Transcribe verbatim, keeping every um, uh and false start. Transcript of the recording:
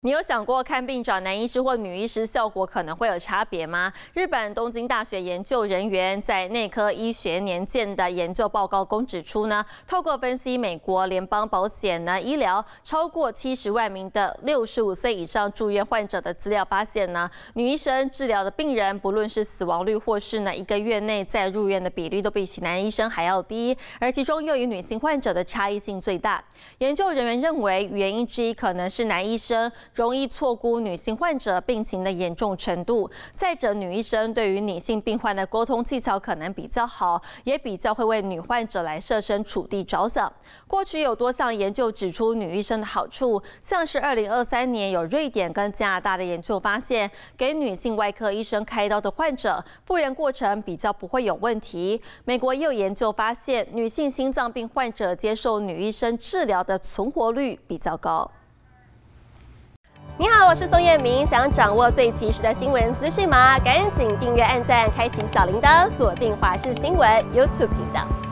你有想过看病找男医师或女医师效果可能会有差别吗？日本东京大学研究人员在内科医学年鉴的研究报告中指出呢，透过分析美国联邦保险呢医疗超过七十万名的六十五岁以上住院患者的资料，发现呢，女医生治疗的病人，不论是死亡率或是呢一个月内再入院的比率，都比起男医生还要低，而其中又以女性患者的差异性最大。研究人员认为，原因之一可能是男医生容易错估女性患者病情的严重程度。再者，女医生对于女性病患的沟通技巧可能比较好，也比较会为女患者来设身处地着想。过去有多项研究指出女医生的好处，像是二零二三年有瑞典跟加拿大的研究发现，给女性外科医生开刀的患者复原过程比较不会有问题。美国也有研究发现，女性心脏病患者接受女医生治疗的存活率比较高。你好，我是宋彦明。想掌握最及时的新闻资讯吗？赶紧订阅、按赞、开启小铃铛，锁定华视新闻 YouTube 频道。